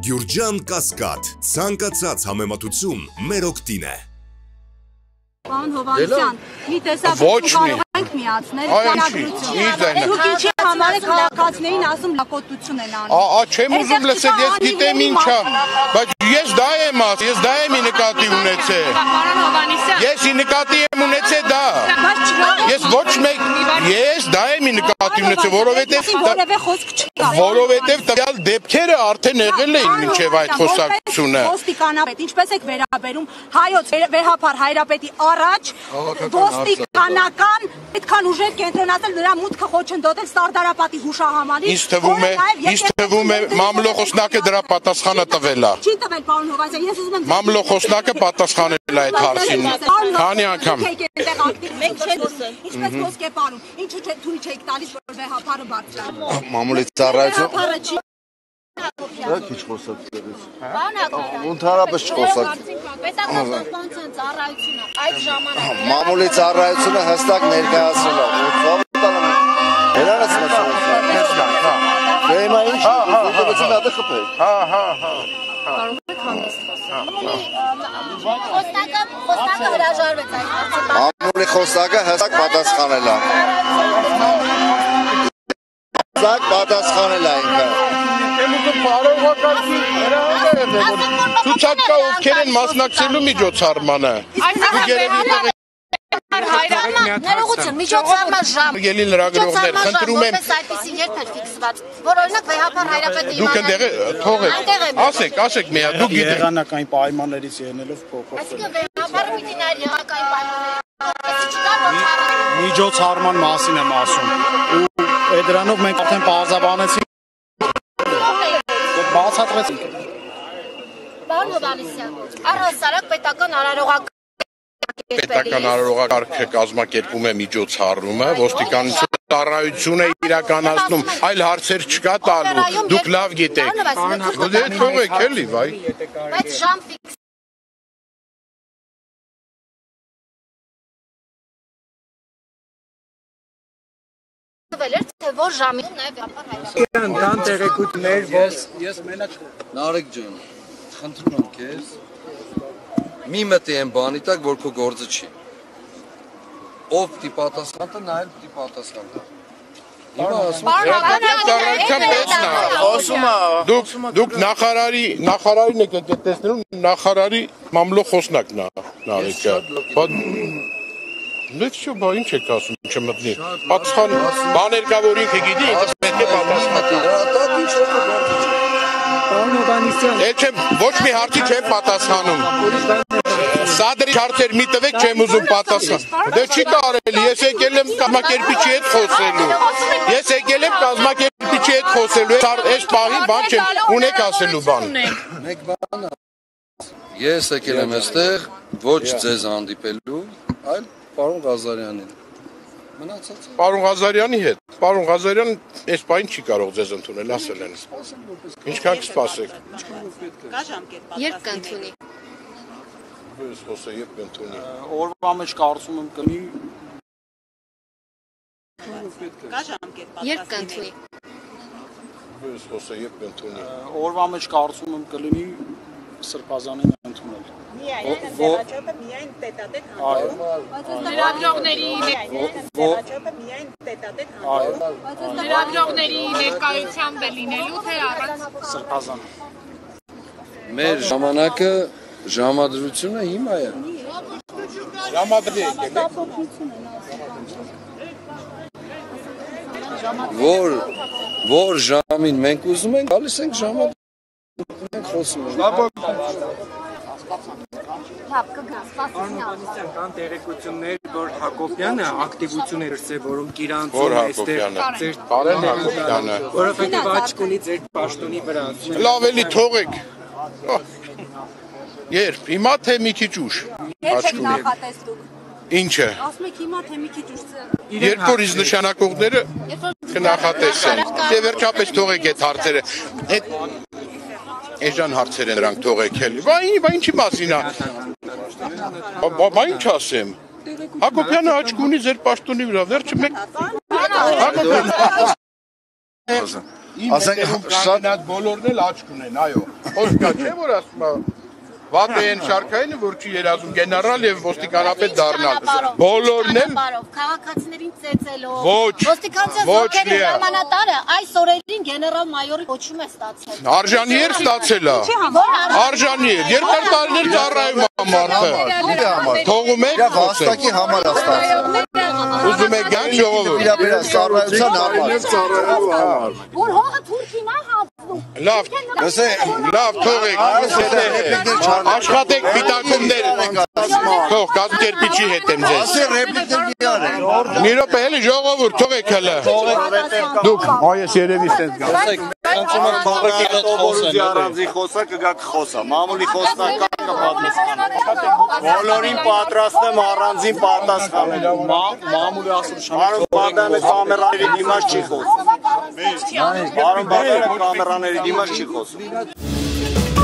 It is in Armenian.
Գյուրջան Կասկադ, ցանկացած համեմատություն մեր օգտին է։ Պարոն Հովհաննիսյան, մի տեսակ կարող ենք միացնել քաղաքացիներին։ Դուք ինչի համար եք քաղաքացիներին ասում լակոտություն են անում։ Չեմ ուզում լսել, ես գիտեմ ինչա, բայց ես դա եմ ասում, ես դա եմ նկատի ունեցել։ Պարոն Հովհաննիսյան, ես նկատի եմ ունեցել դա։ Ես ոչ մեկ, ես դա եմ նկատի ունեցել, որովհետև տվյալ դեպքերը արդեն եղել էին մինչև այդ խոսակցությունը։ Ոստիկանապետ, ինչպես եք վերաբերում հայոց վերհապար հայրապետի առաջ ոստիկանական այդքան ուժեր կենտրոնացել նրա մուտքը խոչընդոտել Սարդարապատի հուշահամալիրը։ Ինձ թվում է մամլոխոսնակը դրա պատասխանը տվել է։ Չի տվել պարոն Հովհաննիսյան, ես ուզում եմ մամլոխոսնակը պատասխանել է այդ հարցին։ Քանի անգամ։ Մեկ չէ լսել։ Ինչպես ոսկե պարում, ինչու՞ թույլ չեք տալիս որ վերհապարը բարձրանա։ Մամուլի ծառայություն։ Քիչ խոսած դերից։ Ընդհանրապես չխոսած։ Պետական ծառայությունը այդ ժամանակ Մամուլի ծառայությունը հստակ ներկայացրել է։ Հերարած մասնություն։ Դեմա ինչ ուզում եք խփել։ կարող եք հանգիստ խոսալ։ Խոսնակը հրաժարվեց այդ հարցը։ Մամուլի խոսնակը հստակ պատասխանել է։ Հստակ պատասխանել է ինքը։ Ցուցակը ովքեր են մասնակցելու միջոցառմանը։ Ներողություն, միջոցառման ժամ։ Ելի լրագրողներ, խնդրում եմ։ Այդպեսի երբ էր ֆիքսված, որ օրինակ վեհապար հայրապետի Դուք ընդեղ թողեք, ասեք, միա, դուք գիտեք։ Եղանակային պայմաններից ելնելով փոխվել։ Այսինքն վեհապարը պիտի նայր եղանակային պայմանները։ Միջոցառման մասին եմ ասում։ Ու դրանով մենք արդեն պարզաբանեցինք։ Բացատրեցինք։ Պարոն Հովհաննիսյան, առհասարակ պետական արարողական Պետական արարողակարգը կազմակերպում է միջոցառումը, ոստիկանությունը ծառայություն է իրականացնում, այլ հարցեր չկա տալու, դուք լավ գիտեք։ Դե թողեք էլի, վայ։ Բայց ժամ ֆիքս թե որ ժամին նաև վեհապար հայրապետի։ Ընտան տեղեկություններ, ես մենակ Նարեկ ջան, խնդրում եմ քեզ մի մտի այն բանի տակ, որ քո գործը չի։ Ով պիտի պատասխան տա, նա էլ պիտի պատասխան տա։ Դուք նախարարին եք տեսնում, նախարարի մամլոխոսնակն է Նարեկը։ Դե չէ, բա ինչ եք ասում, չմտնի։ Պատասխան բաներ կա, որ ինքը գիտի, ինքը պետք է պատասխանի։ Պարոն Հովհաննիսյան, Ոչ մի հարցի չեմ պատասխանում։ Սադրի հարցեր մի տվեք, չեմ ուզում պատասխան։ Դե չի կարելի, ես եկել եմ կազմակերպիչի հետ խոսելու։ Ես եկել եմ կազմակերպիչի հետ խոսելու։ Այս պահին բան չեմ, ունեք ասելու բան։ Մեկ բան։ Ես եկել եմ այստեղ ոչ ձեզ հանդիպելու, այլ պարոն Ղազարյանին։ Մնացածը։ Պարոն Ղազարյանի հետ։ Պարոն Ղազարյան այս պահին չի կարող ձեզ ընդունել, ասել են։ Ինչքան կսպասեք։ Երբ կընդունի։ Ես խոսա երբ կընդունի։ օրվա մեջ կարծում եմ կլինի Երբ կընդունի։ Ես խոսա երբ կընդունի։ օրվա մեջ կարծում եմ կլինի սրբազանին ընդունել։ Միայն տետատետ լրագրողների ներկայությամբ է լինելու թե առանց Սրբազան։ Մեր ժամանակը ժամադրությունը հիմա է։ Ժամադրի եկել եք։ Որ ժամին մենք ուզում ենք, գալիս ենք ժամադրում ենք խոսում ենք։ Կան տեղեկություններ, որ Հակոբյանը ակտիվություն էր որում Որ Կիրանցում Հակոբյանը։ Կարեն Հակոբյանը։ որովհետև աչք ունի ձեր պաշտոնի վրա։ Լավ էլի թողեք։ Երբ, հիմա թե մի քիչ ուշ։ Երբ եք նախատեսում։ Ինչը։ Ասում եք հիմա թե մի քիչ ուշ։ Երբ որ ինձ նշանակողները կնախատեսեն։ Դե վերջապես թողեք այդ հարցերը։ Էժան հարցեր են նրանք թողեք էլի։ Բա ինչի մասին է։ Բա ինչ ասեմ։ Հակոբյանը աչք ունի ձեր պաշտոնի վրա, վերջը մեկ։ Հակոբյանը Կանգնած բոլորն էլ աչք ունեն, այո։ Խոսքա չէ որ ասում է վատ են շարքային որ չի երազում գեներալ եւ ոստիկանապետ դառնալ։ Բոլորն էլ քաղաքացիներին ծեծելով։ Ոչ։ Ոստիկանության զորքերի հրամանատարը այս օրերին գեներալ մայորի կոչում է ստացել։ Արժանի էր ստացել է։ Արժանի էր։ Երկար տարիներ ծառայում է մարդը։ Թողում եք Հաստակի համար է ստացել։ Ուզում եք գանք ժողովուրդ։ Ծառայության համար։ Որ հողը թուրքին է հացնում։ Լավ, լավ թողեք։ Աշխատեք պիտակումներ։ Թող կազմակերպիչի հետ եմ ձեզ։ Ասի ռեպլիկներ մի արեք։ Մի րոպե էլի ժողովուրդ թողեք հələ։ Դուք այս երևի ստենց գա։ Կանչում եմ բաղրիկի հետ խոսեն։ Առանձի խոսա կգաք խոսա։ Մամուլի խոսնականը կպատասխանեմ։ Բոլորին պատրաստ եմ առանձին պատասխանել։ Մամուլը ասում Արոն Բադյանը կամերաների դիմաց չի խոսում։ Արոն Բադյանը կամերաների դիմաց չի խոսում։